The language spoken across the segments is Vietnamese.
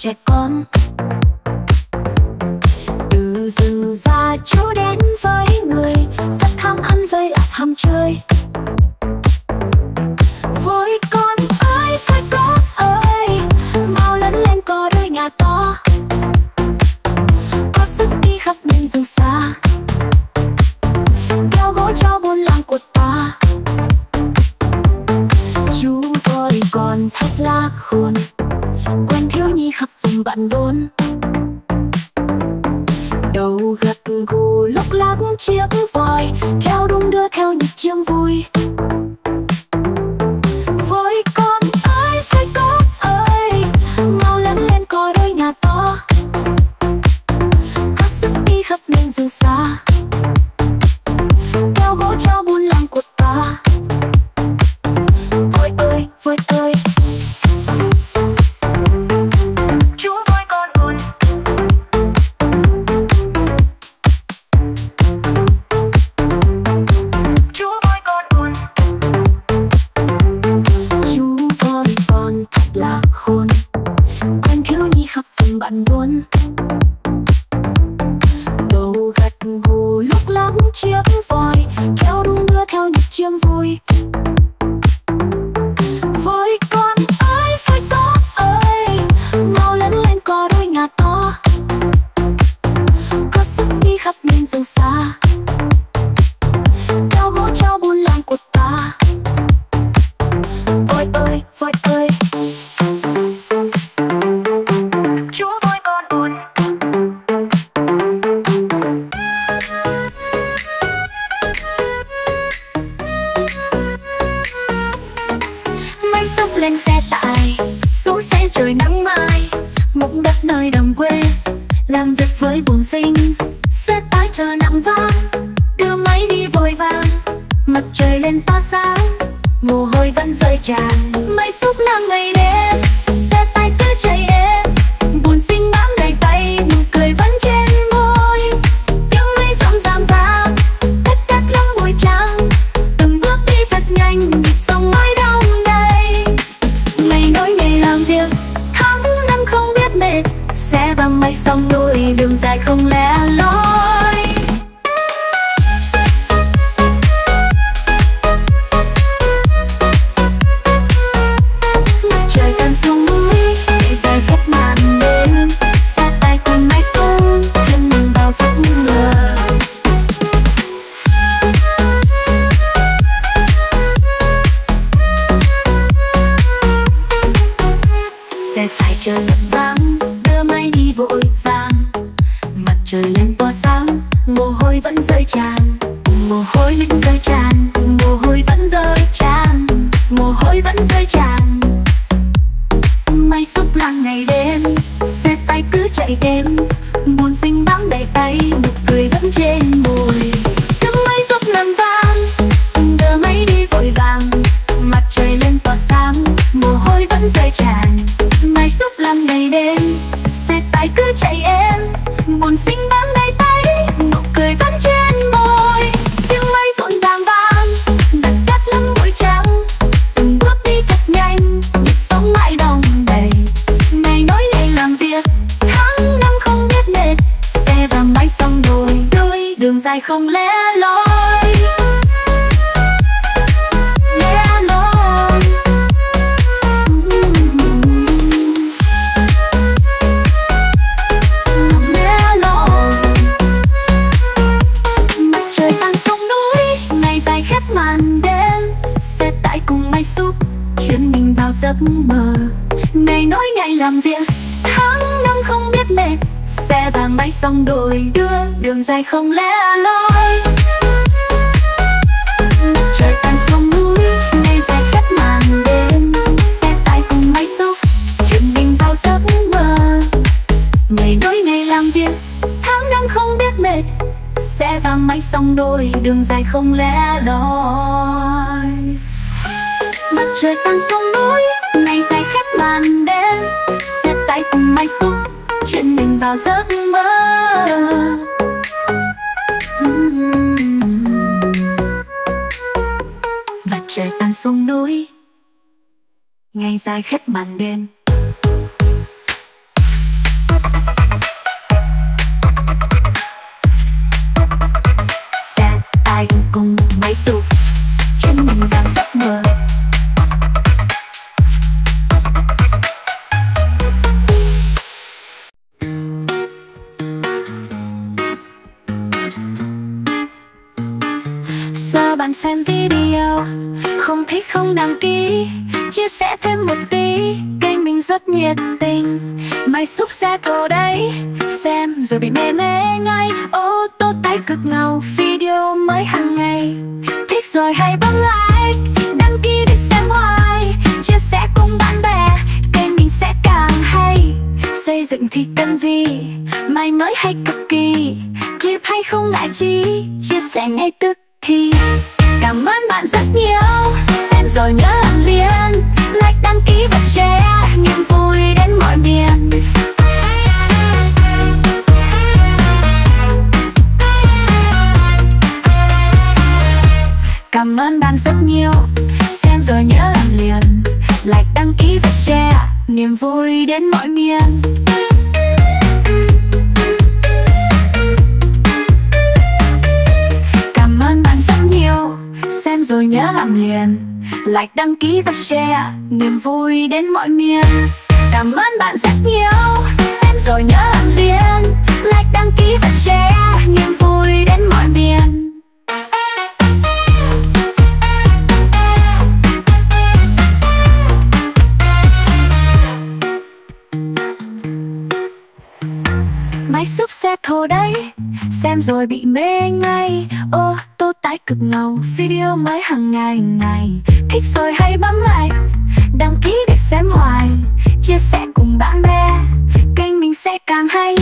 trẻ con. Từ rừng ra chú đến với người, rất ham ăn với lại ham chơi. Với con ơi phải có ơi, mau lớn lên có đôi nhà to, có sức đi khắp miền rừng xa, kéo gỗ cho buôn làng của ta. Chú voi còn thật là khôn, quen thiếu nhi khắp vùng bạn đôn. Đầu gật gù lúc lắc chiếc voi, kéo đung đưa theo nhịp chiêng vui. Với con ơi phải có ơi, mau lớn lên có đôi nhà to, có sức đi khắp miền rừng xa, kéo gỗ cho buôn làng của ta. Voi ơi, voi ơi, chú voi con buồn. Chú voi con buồn. Chú voi con thật là khôn, quen thiếu nhi khắp vùng bạn đôn. Đầu gật gù lúc lắc chiếc voi, kéo đung đưa theo nhịp chiêng vui. Với con ơi phải có ơi, mau lớn lên có đôi nhà to, có sức đi khắp miền rừng xa, kéo gỗ cho buôn làng của ta. Voi ơi, voi ơi, chú voi con buồn. Máy xúc lên xe tải, xuống xe trời nắng mai, mộng đất nơi đồng quê, làm việc với buồn sinh. Xe tải chờ nặng vang, đưa máy đi vội vàng, mặt trời lên tỏa sáng, mồ hôi vẫn rơi tràn. Máy xúc là ngày đêm, xe tải cứ chạy êm, buồn sinh bám đầy tay, nụ cười vẫn trên môi. Tiếng máy rộn ràng vang, đất cát lắm bụi trắng, từng bước đi thật nhanh, nhịp sống mãi đông đầy. Ngày nối ngày làm việc, tháng năm không biết mệt, xe và máy sông núi, đường dài không lẻ loi. Mặt trời tan xuống núi, để dài khép màn đêm, xe tay cùng máy xúc, chân mình vào giấc mơ. Xe tải chờ lật vắng, đưa máy đi vội vàng, mặt trời lên tỏa sáng, mồ hôi vẫn rơi tràn, mồ hôi vẫn rơi tràn, mồ hôi vẫn rơi tràn, mồ hôi vẫn rơi tràn. Máy xúc là ngày đêm, xe tay cứ chạy êm, buồn sinh bám đầy tay, nụ cười vẫn trên môi. Tiếng máy xúc làm vang, đưa máy đi vội vàng, mặt trời lên tỏa sáng, mồ hôi vẫn rơi tràn. Máy xúc làm ngày đêm, xe tải cứ chạy êm, buồn sinh bám đầy tay, nụ cười vẫn trên môi. Tiếng máy rộn ràng vang, đất cát lắm bụi trắng, từng bước đi thật nhanh, nhịp sống mãi đông đầy. Ngày nối ngày làm việc, tháng năm không biết mệt, xe và máy song đôi, đường dài không lẻ loi. Chuyển mình vào giấc mơ, ngày nối ngày làm việc, tháng năm không biết mệt, xe và máy song đôi đưa, đường dài không lẻ loi. Trời tan xuống núi, ngày dài khép màn đêm, xe tải cùng máy xúc, chuyển mình vào giấc mơ. Ngày nối ngày làm việc, tháng năm không biết mệt, xe và máy song đôi, đường dài không lẻ loi. Mặt trời tan xuống núi, ngày dài khép màn đêm, xe tải cùng máy xúc, chuyển mình vào giấc mơ. Mặt trời tan xuống núi, ngày dài khép màn đêm, bạn xem video. Không thích không đăng ký, chia sẻ thêm một tí. Kênh mình rất nhiệt tình, máy xúc xe thồ đấy. Xem rồi bị mê ngay, ô tô tái cực ngầu. Video mới hàng ngày, thích rồi hãy bấm like, đăng ký để xem hoài. Chia sẻ cùng bạn bè, kênh mình sẽ càng hay. Xây dựng thì cần gì, máy mới hay cực kỳ. Clip hay không ngại chi, chia sẻ ngay tức thì. Cảm ơn bạn rất nhiều, xem rồi nhớ làm liền. Like, đăng ký và share, niềm vui đến mọi miền. Cảm ơn bạn rất nhiều, xem rồi nhớ làm liền. Like, đăng ký và share, niềm vui đến mọi miền. Cảm ơn bạn rất nhiều, xem rồi nhớ làm liền. Like, đăng ký và share, niềm vui đến mọi miền. Cảm ơn bạn rất nhiều, xem rồi nhớ làm liền. Like, đăng ký và share, niềm vui đến mọi miền. Máy xúc xe thồ đấy, xem rồi bị mê ngay. Ô tô tái cực ngầu, video mới hàng ngày. Thích rồi hãy bấm like, đăng ký để xem hoài. Chia sẻ cùng bạn bè, kênh mình sẽ càng hay.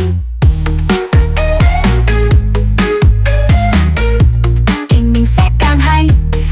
Kênh mình sẽ càng hay.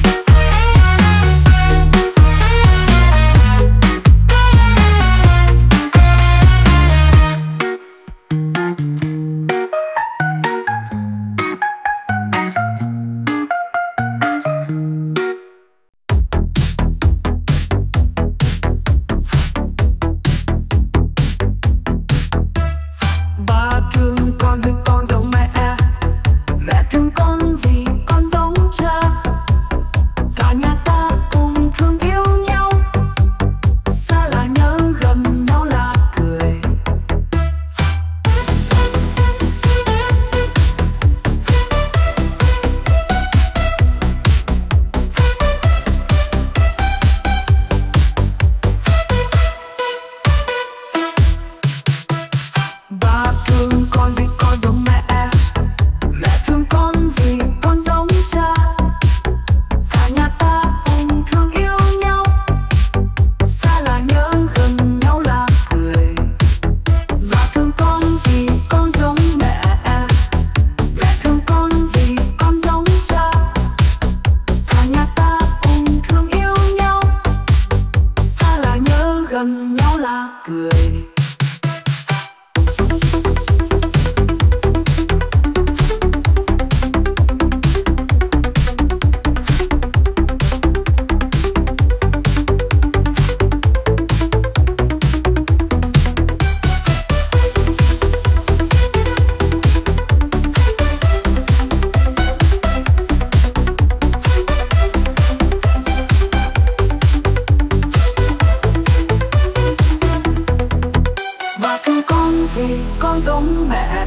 Con giống mẹ,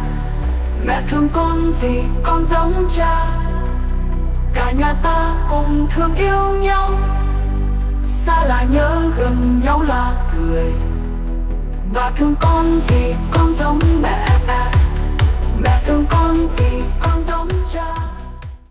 mẹ thương con vì con giống cha. Cả nhà ta cùng thương yêu nhau, xa là nhớ gần nhau là cười. Bà thương con vì con giống mẹ, mẹ thương con vì